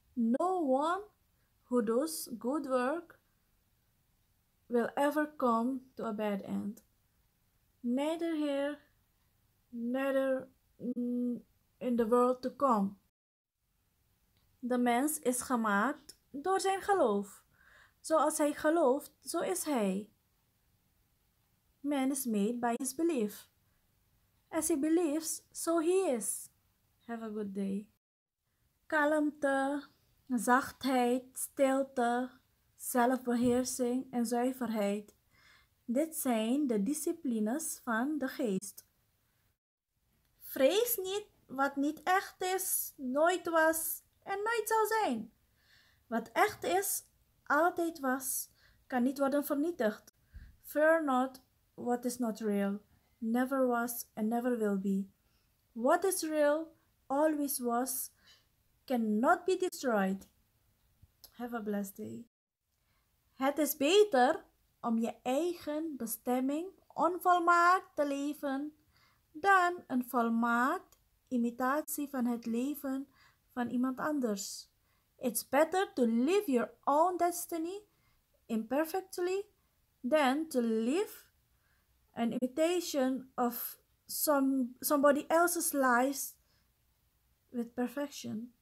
No one who does good work will ever come to a bad end. Neither here, neither in the world to come. De mens is gemaakt door zijn geloof. Zoals hij gelooft, zo is hij. Man is made by his belief. As he believes, so he is. Have a good day. Kalmte, zachtheid, stilte, zelfbeheersing en zuiverheid. Dit zijn de disciplines van de geest. Vrees niet wat niet echt is, nooit was en nooit zal zijn. Wat echt is, altijd was, kan niet worden vernietigd. Fear not what is not real, never was and never will be. What is real, always was, cannot be destroyed. Have a blessed day. Het is beter om je eigen bestemming onvolmaakt te leven dan een volmaakt imitatie van het leven van iemand anders. It's better to live your own destiny imperfectly than to live an imitation of somebody else's lives with perfection.